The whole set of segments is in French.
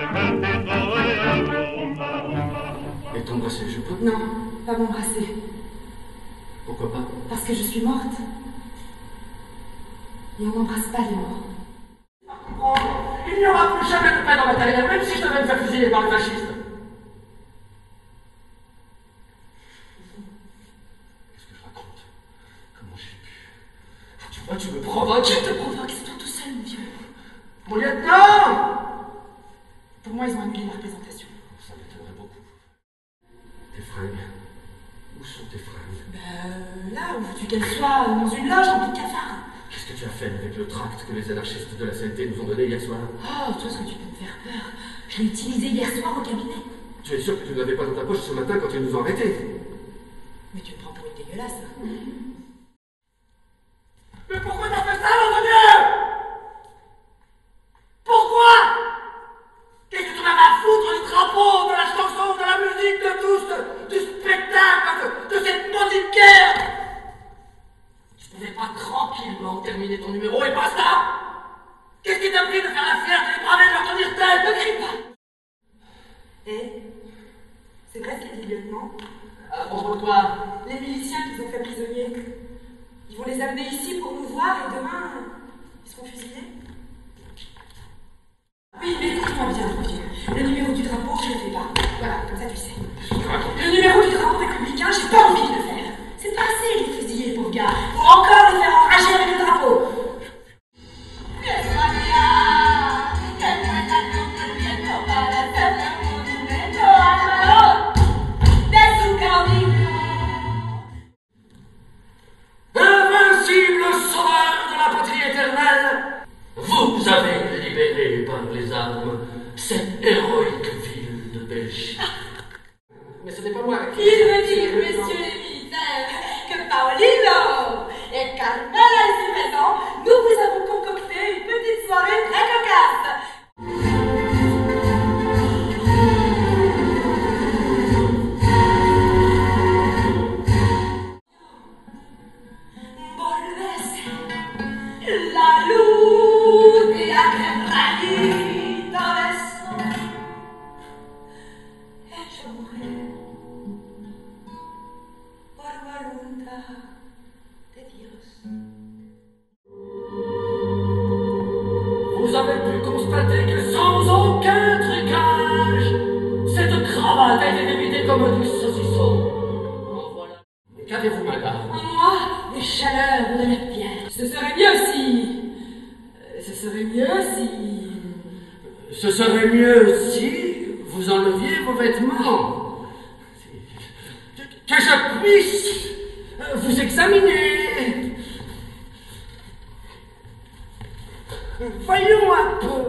Et t'embrasser, je peux? Non, pas m'embrasser. Pourquoi pas? Parce que je suis morte. Et on n'embrasse pas les morts. Oh, il n'y aura plus jamais de paix dans ma carrière, même si je devais me faire fusiller par le fasciste. Qu'est-ce que je raconte? Comment j'ai pu? Tu vois, tu me provoques. Je te provoque, c'est toi tout seul, mon vieux. Mon lieutenant! Pour moi, ils ont annulé la représentation. Ça m'étonnerait beaucoup. Tes fringues? Où sont tes fringues? Là, où veux-tu qu'elles soient? Dans une loge remplie de cafards. Qu'est-ce que tu as fait avec le tract que les anarchistes de la CNT nous ont donné hier soir? Oh, toi, ce que tu peux me faire peur. Je l'ai utilisé hier soir au cabinet. Tu es sûr que tu ne l'avais pas dans ta poche ce matin quand ils nous ont arrêtés? Mais tu me prends pour une dégueulasse. Mais pourquoi t'as fait ça, mon Dieu? Pourquoi? Qu'est-ce que tu en as à foutre du drapeau, de la chanson, de la musique, de tout, du spectacle, de cette maudite guerre? Tu pouvais pas tranquillement terminer ton numéro et basta? Qu'est-ce qui t'a pris de faire la fierté des bravés de leur tenir tête? Ne crie pas! C'est vrai ce qu'a dit le lieutenant? À propos de quoi? Les miliciens qu'ils ont fait prisonniers. Ils vont les amener ici pour nous voir et demain, ils seront fusillés. Oui, mais écoute-moi bien, mon vieux. Le numéro du drapeau, je ne le fais pas. Voilà, comme ça tu sais. Le numéro du drapeau républicain, j'ai pas envie de le faire. C'est pas assez les fusiller, pauvre gars. Faut encore les faire enrager avec le drapeau. Invincible sauveur de la patrie éternelle, vous avez libéré par les armes cette héroïque ville de Belgique. Mais ce n'est pas moi qui... Il veut dire, messieurs les militaires, que Paolino et Carmela ici présents, nous vous avons concocté une petite soirée très cocasse. La lune et la crème dans le sang. Et je mourrai por voluntad de Dios. Vous avez pu constater que sans aucun trucage, cette cravate a été débitée comme du saucisson. En voilà. Qu'avez-vous, madame? Moi, les chaleurs de la pierre. Ce serait mieux si... Ce serait mieux si... Ce serait mieux si vous enleviez vos vêtements. Que je puisse vous examiner. Voyons un peu.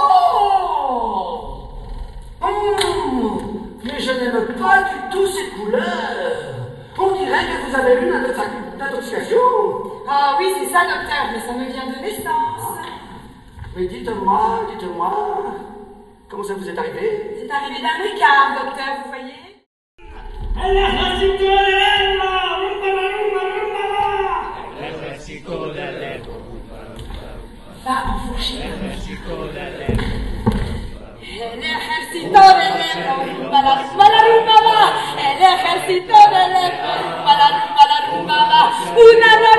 Mais je n'aime pas du tout ces couleurs. On dirait que vous avez une intoxication. Ah oui, c'est ça, docteur, mais ça me vient de naissance. Mais dites-moi, comment ça vous est arrivé? C'est arrivé d'un écart, docteur, vous voyez? Va enfourcher. El ejército del Ebro, rumba la rumba la rumba va. El ejército del Ebro, rumba la rumba la rumba va. Una